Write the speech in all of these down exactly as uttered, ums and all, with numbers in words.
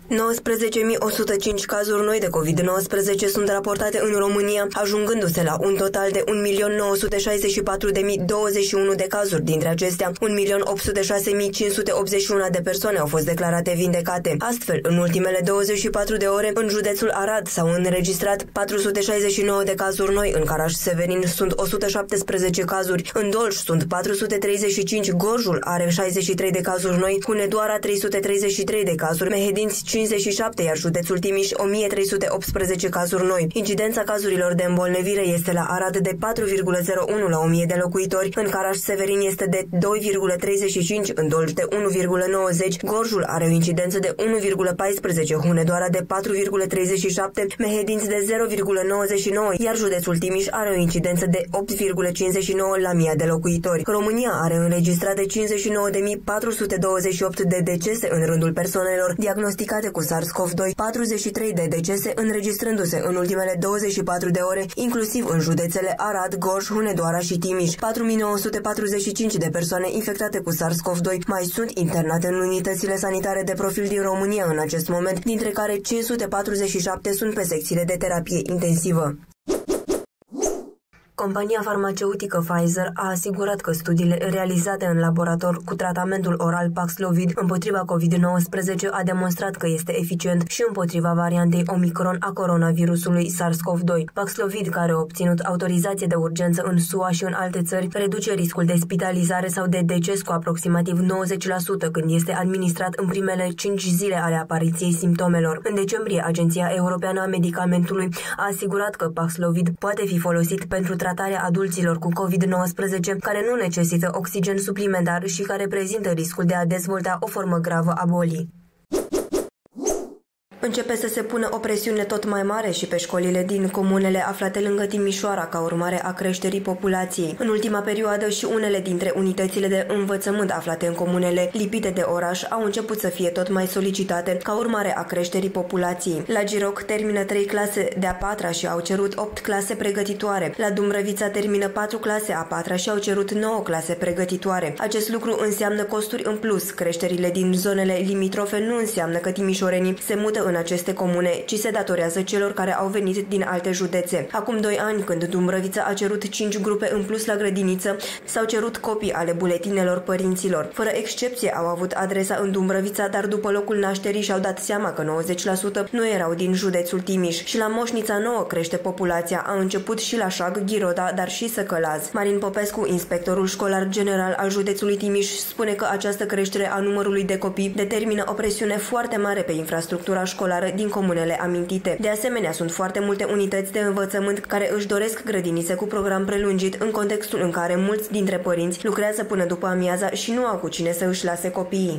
nouăsprezece mii o sută cinci cazuri noi de covid nouăsprezece sunt raportate în România, ajungându-se la un total de un milion nouă sute șaizeci și patru de mii douăzeci și unu de cazuri. Dintre acestea, un milion opt sute șase mii cinci sute optzeci și unu de persoane au fost declarate vindecate. Astfel, în ultimele douăzeci și patru de ore, în județul Arad s-au înregistrat patru sute șaizeci și nouă de cazuri noi, în Caraș-Severin sunt o sută șaptesprezece cazuri, în Dolj sunt patru sute treizeci și cinci, Gorjul are șaizeci și trei de cazuri noi, Hunedoara trei sute treizeci și trei de cazuri, Mehedinți cincizeci și șapte, iar județul Timiș o mie trei sute optsprezece cazuri noi. Incidența cazurilor de îmbolnăvire este la Arad de patru virgulă zero unu la o mie de locuitori, în Caraș-Severin este de doi virgulă treizeci și cinci, în Dolj de unu virgulă nouăzeci, Gorjul are o incidență de unu virgulă paisprezece, Hunedoara de patru virgulă treizeci și șapte, Mehedinți de zero virgulă nouăzeci și nouă, iar județul Timiș are o incidență de opt virgulă cincizeci și nouă la mie de locuitori. România are înregistrate cincizeci și nouă de mii patru sute douăzeci și opt de decese în rândul persoanelor diagnosticate cu SARS-CoV doi, patruzeci și trei de decese înregistrându-se în ultimele douăzeci și patru de ore, inclusiv în județele Arad, Gorj, Hunedoara și Timiș. patru mii nouă sute patruzeci și cinci de persoane infectate cu SARS-CoV doi mai sunt internate în unitățile sanitare de profil din România în acest moment, dintre care cinci sute patruzeci și șapte sunt pe secțiile de terapie intensivă. Compania farmaceutică Pfizer a asigurat că studiile realizate în laborator cu tratamentul oral Paxlovid împotriva covid nouăsprezece a demonstrat că este eficient și împotriva variantei Omicron a coronavirusului SARS-CoV doi. Paxlovid, care a obținut autorizație de urgență în S U A și în alte țări, reduce riscul de spitalizare sau de deces cu aproximativ nouăzeci la sută când este administrat în primele cinci zile ale apariției simptomelor. În decembrie, Agenția Europeană a Medicamentului a asigurat că Paxlovid poate fi folosit pentru tratarea adulților cu covid nouăsprezece care nu necesită oxigen suplimentar și care prezintă riscul de a dezvolta o formă gravă a bolii. Începe să se pună o presiune tot mai mare și pe școlile din comunele aflate lângă Timișoara ca urmare a creșterii populației. În ultima perioadă și unele dintre unitățile de învățământ aflate în comunele lipite de oraș au început să fie tot mai solicitate ca urmare a creșterii populației. La Giroc termină trei clase de a patra și au cerut opt clase pregătitoare. La Dumbrăvița termină patru clase a patra și au cerut nouă clase pregătitoare. Acest lucru înseamnă costuri în plus. Creșterile din zonele limitrofe nu înseamnă că timișorenii se mută în aceste comune, ci se datorează celor care au venit din alte județe. Acum doi ani, când Dumbrăvița a cerut cinci grupe în plus la grădiniță, s-au cerut copii ale buletinelor părinților. Fără excepție au avut adresa în Dumbrăvița, dar după locul nașterii și-au dat seama că nouăzeci la sută nu erau din județul Timiș. Și la Moșnița Nouă crește populația. A început și la Șag, Ghiroda, dar și Săcălaz. Marin Popescu, inspectorul școlar general al județului Timiș, spune că această creștere a numărului de copii determină o presiune foarte mare pe infrastructura școlară din comunele amintite. De asemenea, sunt foarte multe unități de învățământ care își doresc grădinițe cu program prelungit în contextul în care mulți dintre părinți lucrează până după amiaza și nu au cu cine să își lase copiii.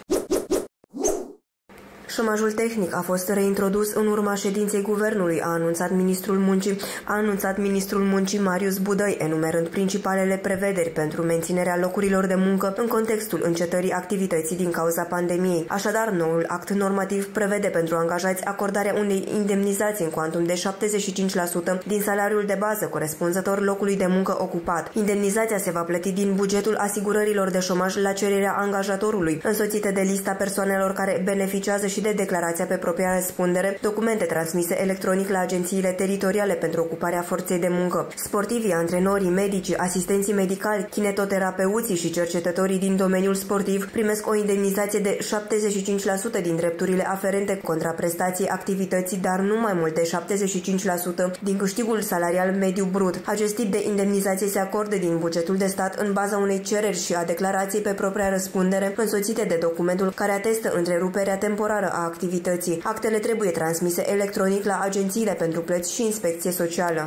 Șomajul tehnic a fost reintrodus în urma ședinței guvernului, a anunțat ministrul muncii, a anunțat ministrul muncii Marius Budăi, enumerând principalele prevederi pentru menținerea locurilor de muncă în contextul încetării activității din cauza pandemiei. Așadar, noul act normativ prevede pentru angajați acordarea unei indemnizații în cuantum de șaptezeci și cinci la sută din salariul de bază corespunzător locului de muncă ocupat. Indemnizația se va plăti din bugetul asigurărilor de șomaj la cererea angajatorului, însoțită de lista persoanelor care beneficiază și de declarația pe propria răspundere, documente transmise electronic la agențiile teritoriale pentru ocuparea forței de muncă. Sportivii, antrenorii, medicii, asistenții medicali, kinetoterapeuții și cercetătorii din domeniul sportiv primesc o indemnizație de șaptezeci și cinci la sută din drepturile aferente contraprestației activității, dar nu mai mult de șaptezeci și cinci la sută din câștigul salarial mediu brut. Acest tip de indemnizație se acordă din bugetul de stat în baza unei cereri și a declarației pe propria răspundere, însoțite de documentul care atestă întreruperea temporară a activității. Actele trebuie transmise electronic la agențiile pentru plăți și inspecție socială.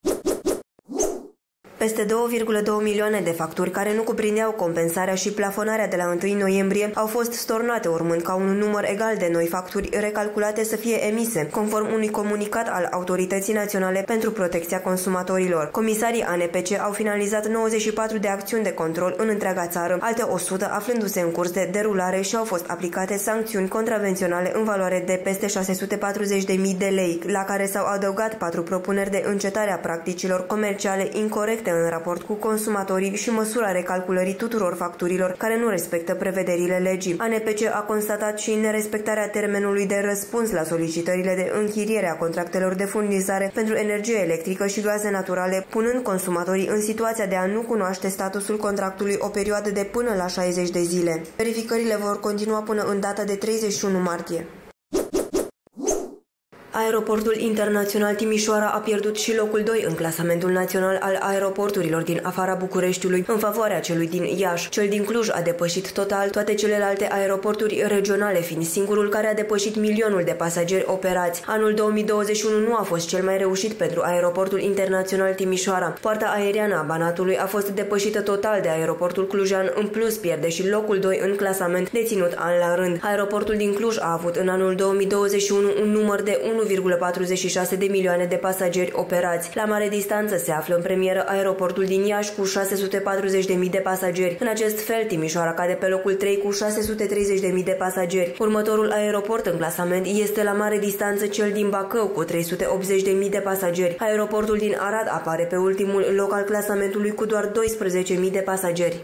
Peste două virgulă doi milioane de facturi care nu cuprindeau compensarea și plafonarea de la întâi noiembrie au fost stornate, urmând ca un număr egal de noi facturi recalculate să fie emise, conform unui comunicat al Autorității Naționale pentru Protecția Consumatorilor. Comisarii A N P C au finalizat nouăzeci și patru de acțiuni de control în întreaga țară, alte o sută aflându-se în curs de derulare și au fost aplicate sancțiuni contravenționale în valoare de peste șase sute patruzeci de mii de lei, la care s-au adăugat patru propuneri de încetare a practicilor comerciale incorecte în raport cu consumatorii și măsura recalculării tuturor facturilor care nu respectă prevederile legii. A N P C a constatat și nerespectarea termenului de răspuns la solicitările de închiriere a contractelor de furnizare pentru energie electrică și gaze naturale, punând consumatorii în situația de a nu cunoaște statusul contractului o perioadă de până la șaizeci de zile. Verificările vor continua până în data de treizeci și unu martie. Aeroportul Internațional Timișoara a pierdut și locul doi în clasamentul național al aeroporturilor din afara Bucureștiului, în favoarea celui din Iași. Cel din Cluj a depășit total toate celelalte aeroporturi regionale, fiind singurul care a depășit milionul de pasageri operați. Anul două mii douăzeci și unu nu a fost cel mai reușit pentru Aeroportul Internațional Timișoara. Poarta aeriană a Banatului a fost depășită total de aeroportul clujean, în plus pierde și locul doi în clasament, deținut an la rând. Aeroportul din Cluj a avut în anul două mii douăzeci și unu un număr de unu virgulă patruzeci și șase de milioane de pasageri operați. La mare distanță se află în premieră aeroportul din Iași cu șase sute patruzeci de mii de pasageri. În acest fel, Timișoara cade pe locul trei cu șase sute treizeci de mii de pasageri. Următorul aeroport în clasament este la mare distanță cel din Bacău cu trei sute optzeci de mii de pasageri. Aeroportul din Arad apare pe ultimul loc al clasamentului cu doar doisprezece mii de pasageri.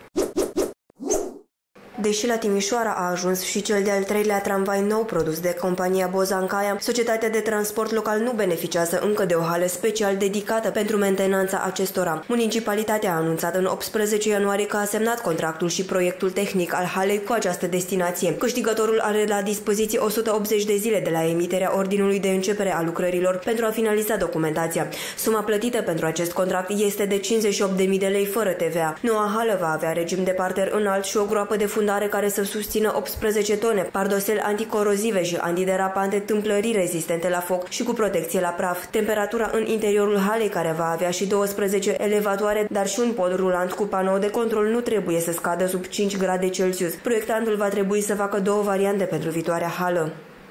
Deși la Timișoara a ajuns și cel de-al treilea tramvai nou produs de compania Bozancaia, societatea de transport local nu beneficiază încă de o hală special dedicată pentru mentenanța acestora. Municipalitatea a anunțat în optsprezece ianuarie că a semnat contractul și proiectul tehnic al halei cu această destinație. Câștigătorul are la dispoziție o sută optzeci de zile de la emiterea ordinului de începere a lucrărilor pentru a finaliza documentația. Suma plătită pentru acest contract este de cincizeci și opt de mii de lei fără T V A. Noua hală va avea regim de parter înalt și o groapă de fundament care să susțină optsprezece tone, pardosel anticorozive și antiderapante, tâmplării rezistente la foc și cu protecție la praf. Temperatura în interiorul halei, care va avea și douăsprezece elevatoare, dar și un pod rulant cu panou de control, nu trebuie să scadă sub cinci grade Celsius. Proiectantul va trebui să facă două variante pentru viitoarea hală.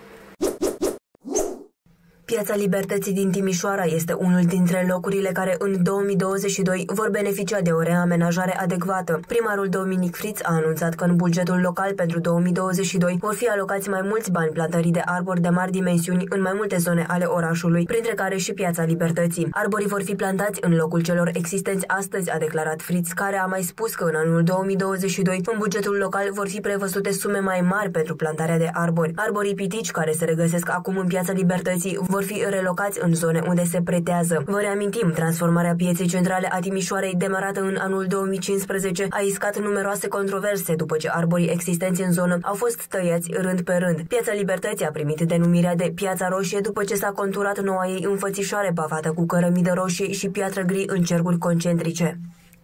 Piața Libertății din Timișoara este unul dintre locurile care în două mii douăzeci și doi vor beneficia de o reamenajare adecvată. Primarul Dominic Friț a anunțat că în bugetul local pentru două mii douăzeci și doi vor fi alocați mai mulți bani plantării de arbori de mari dimensiuni în mai multe zone ale orașului, printre care și Piața Libertății. Arborii vor fi plantați în locul celor existenți astăzi, a declarat Friț, care a mai spus că în anul două mii douăzeci și doi în bugetul local vor fi prevăzute sume mai mari pentru plantarea de arbori. Arborii pitici care se regăsesc acum în Piața Libertății vor fi relocați în zone unde se pretează. Vă reamintim, transformarea pieței centrale a Timișoarei, demarată în anul două mii cincisprezece, a iscat numeroase controverse după ce arborii existenți în zonă au fost tăiați rând pe rând. Piața Libertății a primit denumirea de Piața Roșie după ce s-a conturat noua ei înfățișoare pavată cu cărămidă roșie și piatră gri în cercuri concentrice.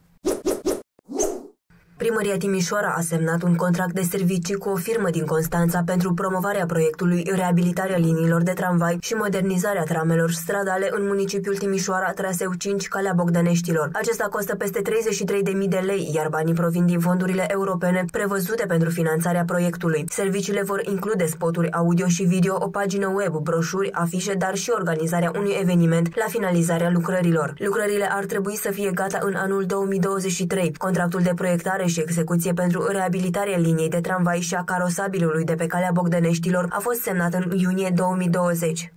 Primăria Timișoara a semnat un contract de servicii cu o firmă din Constanța pentru promovarea proiectului reabilitarea liniilor de tramvai și modernizarea tramelor stradale în municipiul Timișoara, traseu cinci, Calea Bogdăneștilor. Acesta costă peste treizeci și trei de mii de lei, iar banii provin din fondurile europene prevăzute pentru finanțarea proiectului. Serviciile vor include spoturi audio și video, o pagină web, broșuri, afișe, dar și organizarea unui eveniment la finalizarea lucrărilor. Lucrările ar trebui să fie gata în anul două mii douăzeci și trei. Contractul de proiectare și execuție pentru reabilitarea liniei de tramvai și a carosabilului de pe Calea Bogdăneștilor a fost semnat în iunie două mii douăzeci.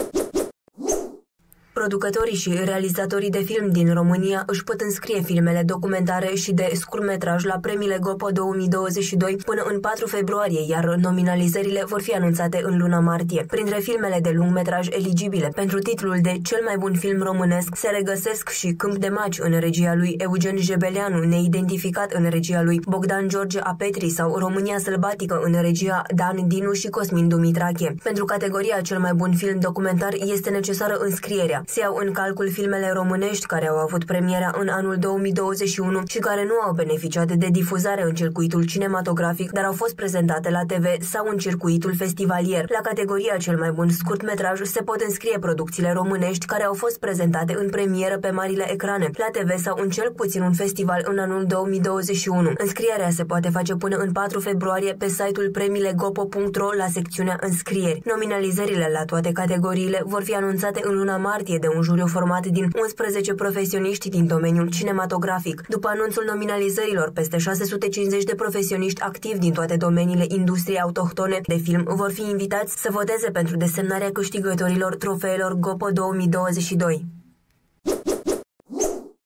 Producătorii și realizatorii de film din România își pot înscrie filmele documentare și de scurtmetraj la premiile GoPo două mii douăzeci și doi până în patru februarie, iar nominalizările vor fi anunțate în luna martie. Printre filmele de lungmetraj eligibile pentru titlul de cel mai bun film românesc se regăsesc și Câmp de Maci în regia lui Eugen Jebeleanu, Neidentificat în regia lui Bogdan George Apetri sau România Sălbatică în regia Dan Dinu și Cosmin Dumitrache. Pentru categoria cel mai bun film documentar este necesară înscrierea. Se iau în calcul filmele românești care au avut premiera în anul două mii douăzeci și unu și care nu au beneficiat de difuzare în circuitul cinematografic, dar au fost prezentate la T V sau în circuitul festivalier. La categoria cel mai bun scurtmetraj se pot înscrie producțiile românești care au fost prezentate în premieră pe marile ecrane, la T V sau în cel puțin un festival în anul două mii douăzeci și unu. Înscrierea se poate face până în patru februarie pe site-ul premiile gopo punct ro la secțiunea înscrieri. Nominalizările la toate categoriile vor fi anunțate în luna martie de un juriu format din unsprezece profesioniști din domeniul cinematografic. După anunțul nominalizărilor, peste șase sute cincizeci de profesioniști activi din toate domeniile industriei autohtone de film vor fi invitați să voteze pentru desemnarea câștigătorilor trofeelor GoPo două mii douăzeci și doi.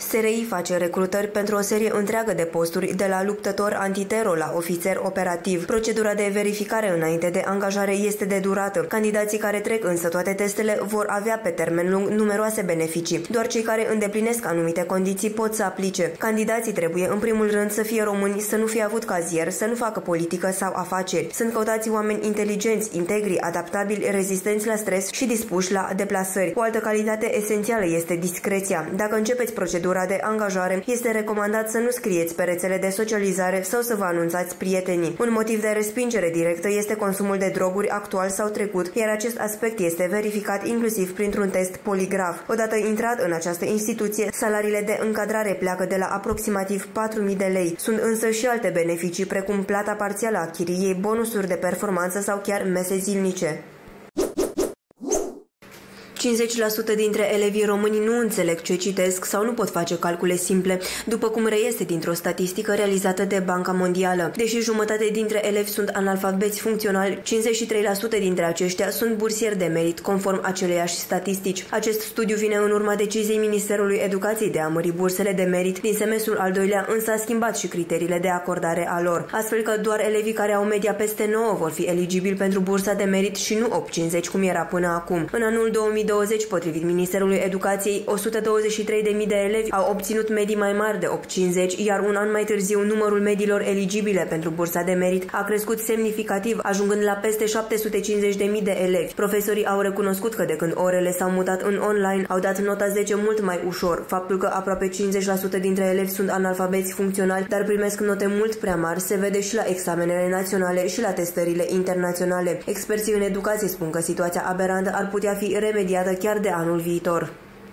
S R I face recrutări pentru o serie întreagă de posturi, de la luptător antitero la ofițer operativ. Procedura de verificare înainte de angajare este de durată. Candidații care trec însă toate testele vor avea pe termen lung numeroase beneficii. Doar cei care îndeplinesc anumite condiții pot să aplice. Candidații trebuie în primul rând să fie români, să nu fie avut cazier, să nu facă politică sau afaceri. Sunt căutați oameni inteligenți, integri, adaptabili, rezistenți la stres și dispuși la deplasări. O altă calitate esențială este discreția. Dacă începeți procedura de angajare, este recomandat să nu scrieți pe rețele de socializare sau să vă anunțați prietenii. Un motiv de respingere directă este consumul de droguri actual sau trecut, iar acest aspect este verificat inclusiv printr-un test poligraf. Odată intrat în această instituție, salariile de încadrare pleacă de la aproximativ patru mii de lei. Sunt însă și alte beneficii, precum plata parțială a chiriei, bonusuri de performanță sau chiar mese zilnice. cincizeci la sută dintre elevii români nu înțeleg ce citesc sau nu pot face calcule simple, după cum reiese dintr-o statistică realizată de Banca Mondială. Deși jumătate dintre elevi sunt analfabeți funcționali, cincizeci și trei la sută dintre aceștia sunt bursieri de merit, conform aceleiași statistici. Acest studiu vine în urma deciziei Ministerului Educației de a mări bursele de merit din semestrul al doilea, însă a schimbat și criteriile de acordare a lor, astfel că doar elevii care au media peste nouă vor fi eligibili pentru bursa de merit și nu opt cincizeci cum era până acum. În anul două mii douăzeci, potrivit Ministerului Educației, o sută douăzeci și trei de mii de elevi au obținut medii mai mari de opt cincizeci, iar un an mai târziu numărul mediilor eligibile pentru bursa de merit a crescut semnificativ, ajungând la peste șapte sute cincizeci de mii de elevi. Profesorii au recunoscut că de când orele s-au mutat în online, au dat nota zece mult mai ușor. Faptul că aproape cincizeci la sută dintre elevi sunt analfabeți funcționali, dar primesc note mult prea mari, se vede și la examenele naționale și la testările internaționale. Experții în educație spun că situația aberantă ar putea fi remediată chiar de anul viitor.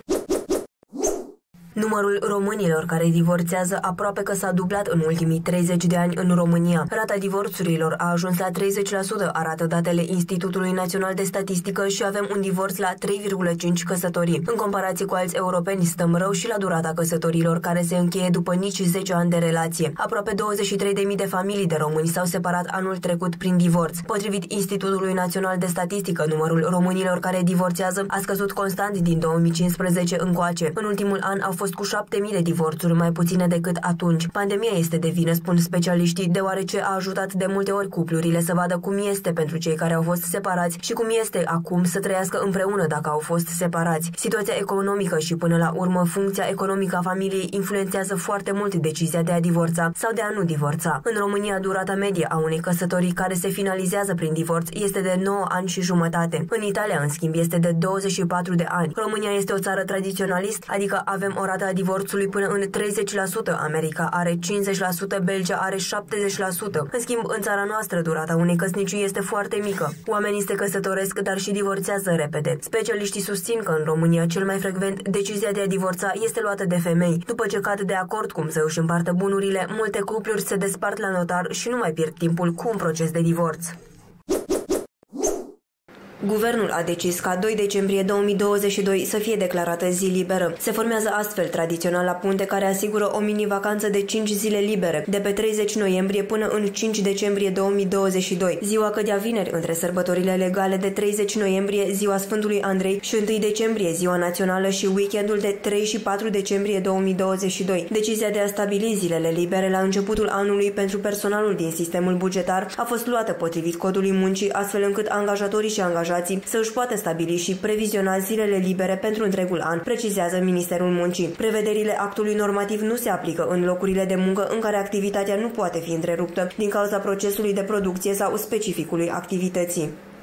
Numărul românilor care divorțează aproape că s-a dublat în ultimii treizeci de ani în România. Rata divorțurilor a ajuns la treizeci la sută, arată datele Institutului Național de Statistică, și avem un divorț la trei virgulă cinci căsătorii. În comparație cu alți europeni, stăm rău și la durata căsătorilor, care se încheie după nici zece ani de relație. Aproape douăzeci și trei de mii de familii de români s-au separat anul trecut prin divorț. Potrivit Institutului Național de Statistică, numărul românilor care divorțează a scăzut constant din două mii cincisprezece încoace. În ultimul an au fost cu șapte mii de divorțuri, mai puține decât atunci. Pandemia este de vină, spun specialiștii, deoarece a ajutat de multe ori cuplurile să vadă cum este pentru cei care au fost separați și cum este acum să trăiască împreună dacă au fost separați. Situația economică și până la urmă funcția economică a familiei influențează foarte mult decizia de a divorța sau de a nu divorța. În România, durata medie a unei căsătorii care se finalizează prin divorț este de nouă ani și jumătate. În Italia, în schimb, este de douăzeci și patru de ani. România este o țară tradiționalist, adică avem o rată a divorțului până în treizeci la sută, America are cincizeci la sută, Belgia are șaptezeci la sută. În schimb, în țara noastră, durata unei căsnicii este foarte mică. Oamenii se căsătoresc, dar și divorțează repede. Specialiștii susțin că în România cel mai frecvent decizia de a divorța este luată de femei. După ce cad de acord cum să își împartă bunurile, multe cupluri se despart la notar și nu mai pierd timpul cu un proces de divorț. Guvernul a decis ca doi decembrie două mii douăzeci și doi să fie declarată zi liberă. Se formează astfel tradiționala punte care asigură o mini-vacanță de cinci zile libere, de pe treizeci noiembrie până în cinci decembrie două mii douăzeci și doi. Ziua cădea vineri între sărbătorile legale de treizeci noiembrie, ziua Sfântului Andrei, și întâi decembrie, ziua națională, și weekendul de trei și patru decembrie două mii douăzeci și doi. Decizia de a stabili zilele libere la începutul anului pentru personalul din sistemul bugetar a fost luată potrivit codului muncii, astfel încât angajatorii și angajații să își poată stabili și previziona zilele libere pentru întregul an, precizează Ministerul Muncii. Prevederile actului normativ nu se aplică în locurile de muncă în care activitatea nu poate fi întreruptă din cauza procesului de producție sau specificului activității.